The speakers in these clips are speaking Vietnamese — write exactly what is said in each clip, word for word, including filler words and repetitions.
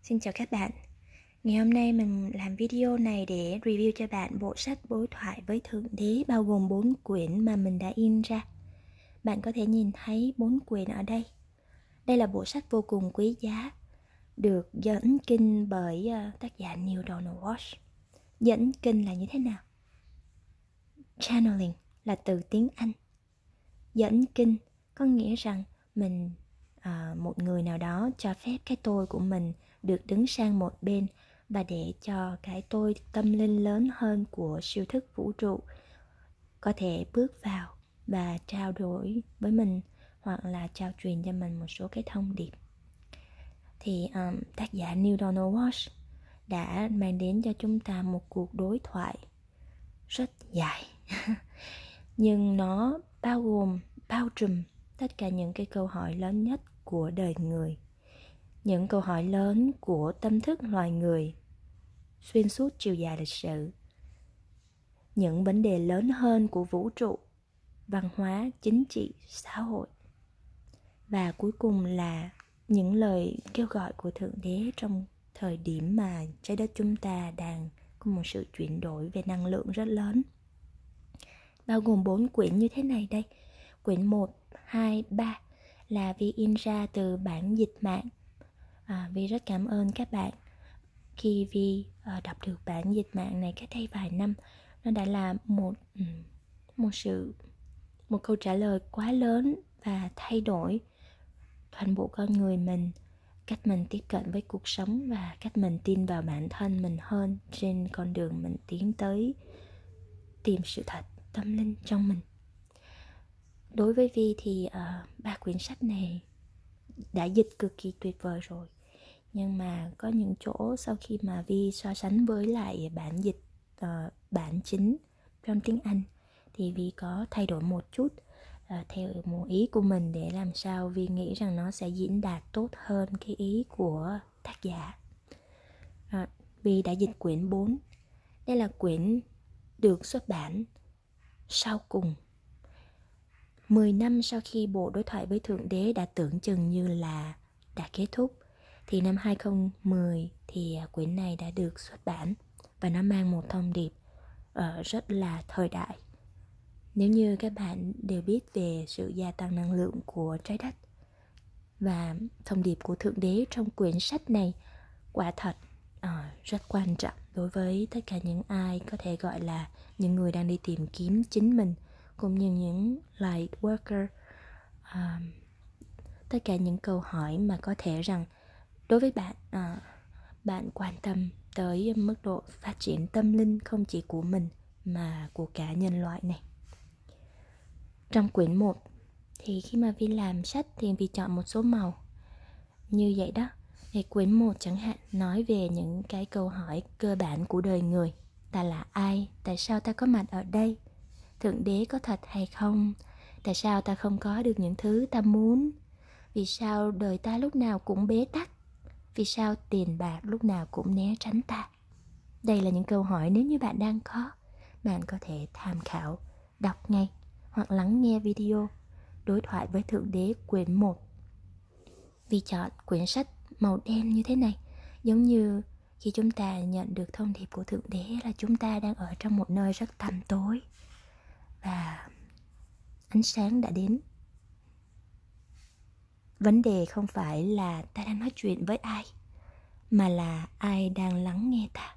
Xin chào các bạn. Ngày hôm nay mình làm video này để review cho bạn bộ sách Đối thoại với Thượng Đế bao gồm bốn quyển mà mình đã in ra. Bạn có thể nhìn thấy bốn quyển ở đây. Đây là bộ sách vô cùng quý giá, được dẫn kinh bởi uh, tác giả Neale Donald Walsch. Dẫn kinh là như thế nào? Channeling là từ tiếng Anh. Dẫn kinh có nghĩa rằng mình uh, một người nào đó cho phép cái tôi của mình được đứng sang một bên và để cho cái tôi tâm linh lớn hơn của siêu thức vũ trụ có thể bước vào và trao đổi với mình hoặc là trao truyền cho mình một số cái thông điệp. Thì um, tác giả Neale Donald Walsch đã mang đến cho chúng ta một cuộc đối thoại rất dài nhưng nó bao gồm, bao trùm tất cả những cái câu hỏi lớn nhất của đời người, những câu hỏi lớn của tâm thức loài người xuyên suốt chiều dài lịch sử, những vấn đề lớn hơn của vũ trụ, văn hóa, chính trị, xã hội, và cuối cùng là những lời kêu gọi của Thượng Đế trong thời điểm mà trái đất chúng ta đang có một sự chuyển đổi về năng lượng rất lớn. Bao gồm bốn quyển như thế này đây. Quyển một, hai, ba là Vi in ra từ bản dịch mạng. À, Vi rất cảm ơn các bạn khi Vi uh, đọc được bản dịch mạng này cách đây vài năm. Nó đã là một một sự một câu trả lời quá lớn và thay đổi toàn bộ con người mình, cách mình tiếp cận với cuộc sống và cách mình tin vào bản thân mình hơn trên con đường mình tiến tới tìm sự thật tâm linh trong mình. Đối với Vi thì uh, ba quyển sách này đã dịch cực kỳ tuyệt vời rồi, nhưng mà có những chỗ sau khi mà Vi so sánh với lại bản dịch uh, bản chính trong tiếng Anh thì Vi có thay đổi một chút uh, theo một ý của mình để làm sao Vi nghĩ rằng nó sẽ diễn đạt tốt hơn cái ý của tác giả. uh, Vi đã dịch quyển bốn. Đây là quyển được xuất bản sau cùng, mười năm sau khi bộ Đối thoại với Thượng Đế đã tưởng chừng như là đã kết thúc, thì năm hai không một không thì quyển này đã được xuất bản và nó mang một thông điệp uh, rất là thời đại. Nếu như các bạn đều biết về sự gia tăng năng lượng của trái đất và thông điệp của Thượng Đế trong quyển sách này quả thật uh, rất quan trọng đối với tất cả những ai có thể gọi là những người đang đi tìm kiếm chính mình, cũng như những light worker. uh, tất cả những câu hỏi mà có thể rằng đối với bạn, uh, bạn quan tâm tới mức độ phát triển tâm linh không chỉ của mình mà của cả nhân loại này. Trong quyển một thì khi mà Vi làm sách thì Vi chọn một số màu như vậy đó. Thì quyển một chẳng hạn nói về những cái câu hỏi cơ bản của đời người. Ta là ai? Tại sao ta có mặt ở đây? Thượng Đế có thật hay không? Tại sao ta không có được những thứ ta muốn? Vì sao đời ta lúc nào cũng bế tắc? Vì sao tiền bạc lúc nào cũng né tránh ta? Đây là những câu hỏi nếu như bạn đang có, bạn có thể tham khảo, đọc ngay hoặc lắng nghe video Đối thoại với Thượng Đế quyển một. Vi chọn quyển sách màu đen như thế này, giống như khi chúng ta nhận được thông điệp của Thượng Đế là chúng ta đang ở trong một nơi rất tăm tối và ánh sáng đã đến. Vấn đề không phải là ta đang nói chuyện với ai, mà là ai đang lắng nghe ta.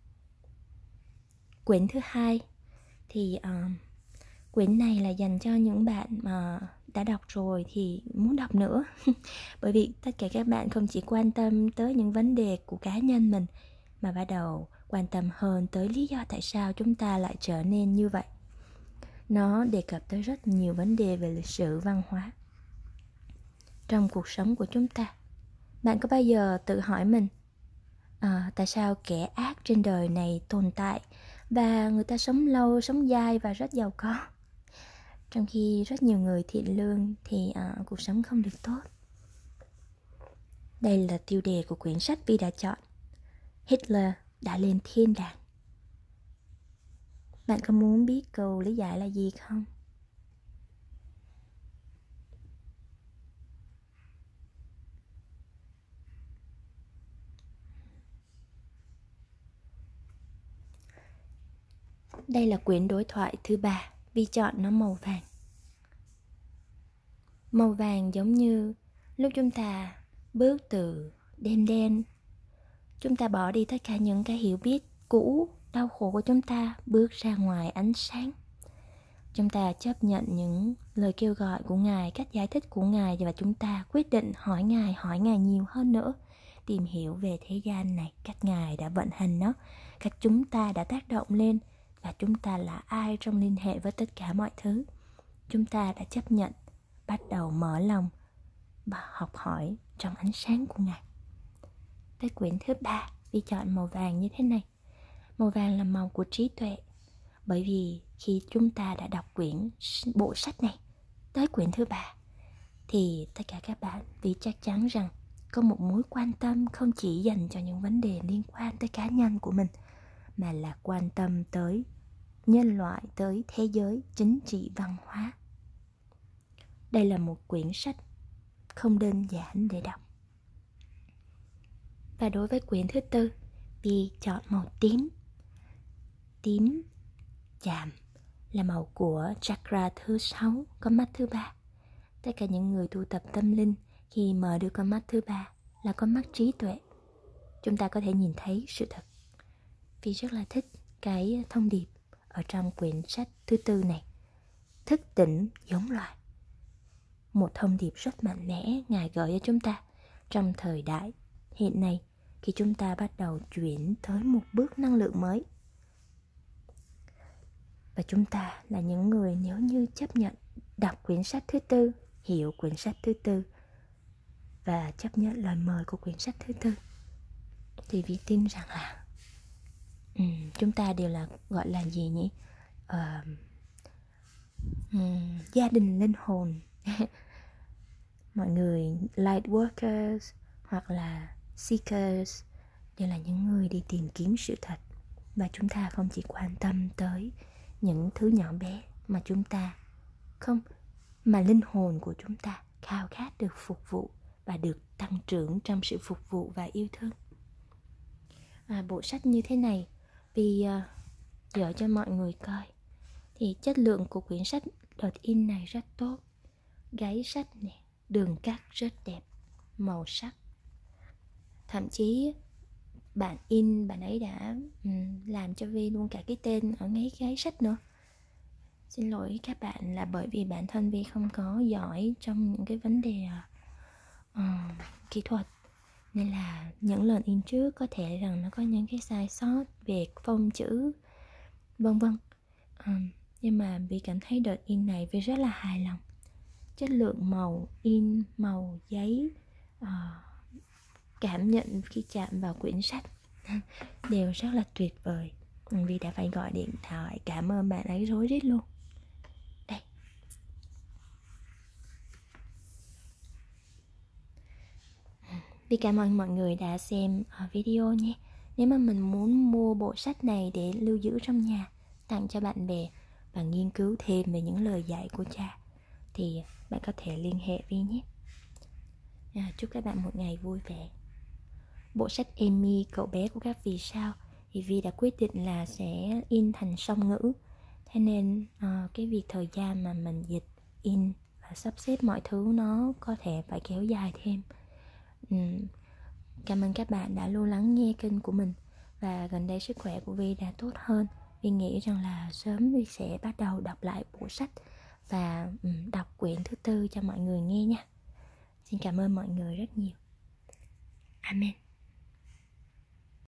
Quyển thứ hai thì uh, quyển này là dành cho những bạn mà đã đọc rồi thì muốn đọc nữa. Bởi vì tất cả các bạn không chỉ quan tâm tới những vấn đề của cá nhân mình, mà bắt đầu quan tâm hơn tới lý do tại sao chúng ta lại trở nên như vậy. Nó đề cập tới rất nhiều vấn đề về lịch sử văn hóa trong cuộc sống của chúng ta. Bạn có bao giờ tự hỏi mình à, tại sao kẻ ác trên đời này tồn tại và người ta sống lâu, sống dai và rất giàu có, trong khi rất nhiều người thiện lương thì uh, cuộc sống không được tốt? Đây là tiêu đề của quyển sách Vi đã chọn. Hitler đã lên thiên đàng. Bạn có muốn biết câu lý giải là gì không? Đây là quyển đối thoại thứ ba, Vi chọn nó màu vàng. Màu vàng giống như lúc chúng ta bước từ đêm đen, chúng ta bỏ đi tất cả những cái hiểu biết cũ, đau khổ của chúng ta, bước ra ngoài ánh sáng. Chúng ta chấp nhận những lời kêu gọi của Ngài, cách giải thích của Ngài, và chúng ta quyết định hỏi Ngài, hỏi Ngài nhiều hơn nữa, tìm hiểu về thế gian này, cách Ngài đã vận hành nó, cách chúng ta đã tác động lên, và chúng ta là ai trong liên hệ với tất cả mọi thứ. Chúng ta đã chấp nhận, bắt đầu mở lòng và học hỏi trong ánh sáng của Ngài. Tới quyển thứ ba, Vi chọn màu vàng như thế này. Màu vàng là màu của trí tuệ. Bởi vì khi chúng ta đã đọc quyển bộ sách này tới quyển thứ ba, thì tất cả các bạn Vi chắc chắn rằng có một mối quan tâm không chỉ dành cho những vấn đề liên quan tới cá nhân của mình, mà là quan tâm tới nhân loại, tới thế giới, chính trị, văn hóa. Đây là một quyển sách không đơn giản để đọc. Và đối với quyển thứ tư, Vi chọn màu tím. Tím chạm là màu của chakra thứ sáu, con mắt thứ ba. Tất cả những người tu tập tâm linh khi mở được con mắt thứ ba là con mắt trí tuệ. Chúng ta có thể nhìn thấy sự thật. Vi rất là thích cái thông điệp ở trong quyển sách thứ tư này. Thức tỉnh giống loài. Một thông điệp rất mạnh mẽ Ngài gợi cho chúng ta trong thời đại hiện nay, khi chúng ta bắt đầu chuyển tới một bước năng lượng mới. Và chúng ta là những người nếu như chấp nhận đọc quyển sách thứ tư, hiểu quyển sách thứ tư và chấp nhận lời mời của quyển sách thứ tư, thì Vi tin rằng là um, chúng ta đều là gọi là gì nhỉ? Uh, um, gia đình linh hồn. Mọi người light workers hoặc là seekers đều là những người đi tìm kiếm sự thật. Và chúng ta không chỉ quan tâm tới những thứ nhỏ bé mà chúng ta không, mà linh hồn của chúng ta khao khát được phục vụ và được tăng trưởng trong sự phục vụ và yêu thương. À, bộ sách như thế này vì uh, dở cho mọi người coi, thì chất lượng của quyển sách đợt in này rất tốt. Gáy sách này, đường cắt rất đẹp, màu sắc. Thậm chí bạn in, bạn ấy đã um, làm cho Vi luôn cả cái tên ở ngay gáy sách nữa. Xin lỗi các bạn là bởi vì bản thân Vi không có giỏi trong những cái vấn đề uh, kỹ thuật, nên là những lần in trước có thể rằng nó có những cái sai sót về phông chữ vân vân. um, Nhưng mà Vi cảm thấy đợt in này Vi rất là hài lòng. Chất lượng màu in, màu giấy, uh, cảm nhận khi chạm vào quyển sách đều rất là tuyệt vời. Vi đã phải gọi điện thoại cảm ơn bạn ấy rối rít luôn. Đây. Vi cảm ơn mọi người đã xem video nhé. Nếu mà mình muốn mua bộ sách này để lưu giữ trong nhà, tặng cho bạn bè và nghiên cứu thêm về những lời dạy của cha, thì bạn có thể liên hệ Vi nhé. À, chúc các bạn một ngày vui vẻ. Bộ sách Amy, cậu bé của các vì sao, thì Vi đã quyết định là sẽ in thành song ngữ. Thế nên uh, cái việc thời gian mà mình dịch, in và sắp xếp mọi thứ nó có thể phải kéo dài thêm. uhm, Cảm ơn các bạn đã luôn lắng nghe kênh của mình. Và gần đây sức khỏe của Vi đã tốt hơn. Vi nghĩ rằng là sớm Vi sẽ bắt đầu đọc lại bộ sách và um, đọc quyển thứ tư cho mọi người nghe nha. Xin cảm ơn mọi người rất nhiều. Amen.